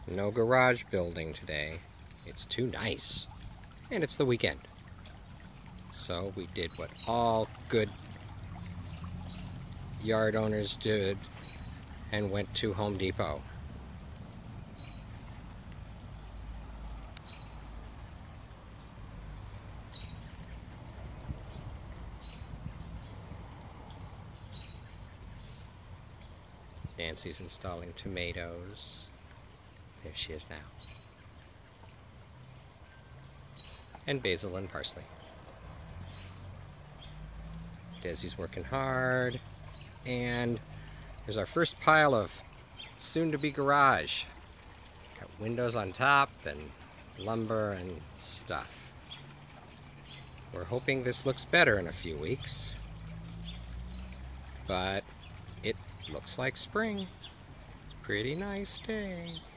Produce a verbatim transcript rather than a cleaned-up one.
No garage building today. It's too nice. And it's the weekend. So we did what all good yard owners did and went to Home Depot. Nancy's installing tomatoes. There she is now. And basil and parsley. Desi's working hard. And there's our first pile of soon-to-be garage. Got windows on top and lumber and stuff. We're hoping this looks better in a few weeks. But it looks like spring. It's a pretty nice day.